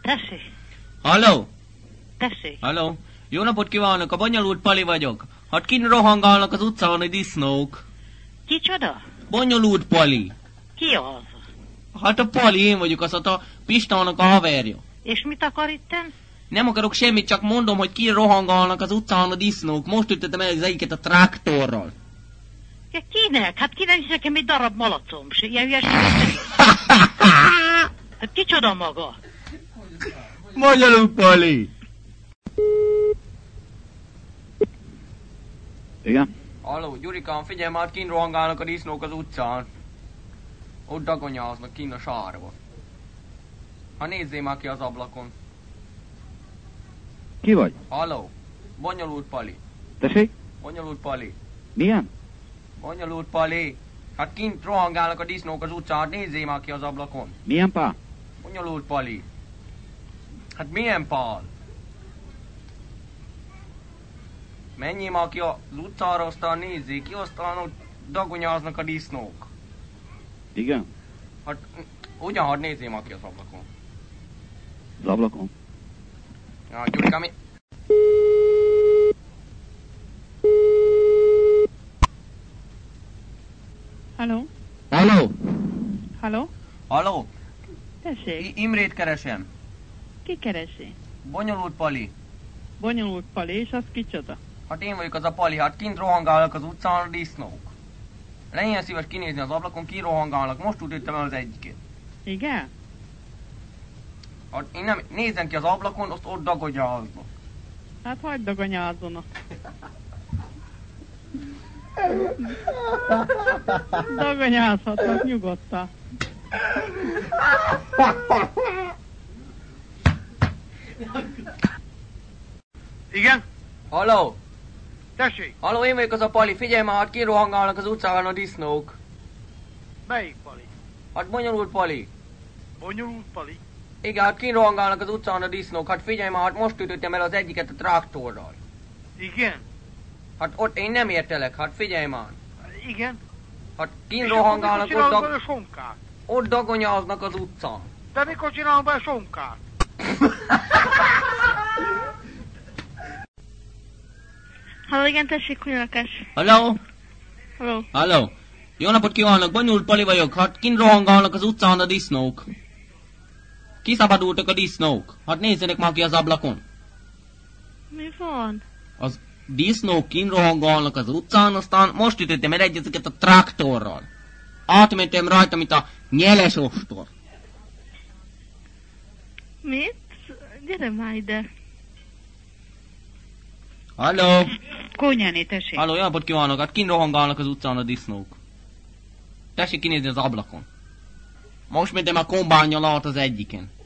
Tessék. Halló? Tessék. Halló? Jó napot kívánok, a Bonyolult Pali vagyok. Hát kint rohangálnak az utcán a disznók. Kicsoda? Bonyolult Pali. Ki az? Hát a Pali, én vagyok, az a Pistának a haverja. És mit akar itten? Nem akarok semmit, csak mondom, hogy ki rohangálnak az utcán a disznók. Most ütöttem el az egyiket a traktorral. Ja, kinek? Hát kinek is nekem egy darab malacom. Ilyen hülyeséget. Hát kicsoda maga? Bonyolult Pali. Igen? Halló, Gyurikám, figyelj már, kint rohangálnak a disznók az utcán. Ott dagonyáznak kint a sárba. Ha nézzél már ki az ablakon. Ki vagy? Halló, Bonyolult Pali. Tessék? Bonyolult Pali. Milyen? Bonyolult Pali. Hát kint rohangálnak a disznók az utcán, hát nézzél már ki az ablakon. Milyen pá? Bonyolult Pali. Hát milyen Pál? Menjél már ki az utcára, aztán nézzék ki, aztán ott dagonyáznak a disznók. Igen? Hát ugyan, nézzél már ki az ablakon. Az ablakon? Ja, Gyurikám, Halló? Halló? Halló? Halló? Tessék, Imrét keresem. ki keresi? Bonyolult Pali. Bonyolult Pali, és az kicsoda? Hát én vagyok az a Pali, hát kint rohangálnak az utcán a disznók. Legyen szíves kinézni az ablakon, ki rohangálnak, most ütöttem el az egyiket. Igen? Hát én nem, nézzen ki az ablakon, azt ott dagonyáznak. Hát hagyd dagonyázzon. Dagonyázhatnak nyugodtan. Igen? Halló? Tessék, Halló, én vagyok az a Pali, figyelj már, hát kirohangálnak az utcán a disznók. melyik Pali? Hát Bonyolult Pali. Bonyolult Pali? Igen, hát kirohangálnak az utcán a disznók, hát figyelj már, hát most ütöttem el az egyiket a traktorral. Igen? Hát ott én nem értelek, hát figyelj már. Igen? Hát És kint akkor rohangálnak, mikor csinálunk vele sonkát? ott dagonyáznak az utcán. De mikor csinálunk vele sonkát? Halló, igen, tessék, kunyolakás. Halló? Halló. Halló? Jó napot kívánok, Bonyolult Pali vagyok, hát kint rohangálnak az utcán a disznók. Kiszabadultak a disznók, hát nézzenek már ki az ablakon. Mi van? Az disznók kint rohangálnak az utcán, aztán most ütöttem el egyet a traktorral. Átmentem rajta, mint a nyeles ostor. Mit? Gyere már ide. Halló? Kónyáné, tessék. Halló, jó napot kívánok, hát kint rohangálnak az utcán a disznók. Tessék kinézni az ablakon. Most mentem a kombánnyal át az egyiken.